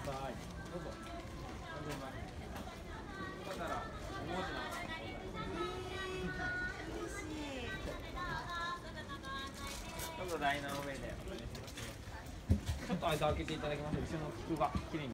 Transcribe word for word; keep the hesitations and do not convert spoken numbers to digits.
い。どうぞ。だから、思わずな。 嬉しい。 ちょっと台の上で。ちょっと間開けていただきまして、後ろの服がきれいに。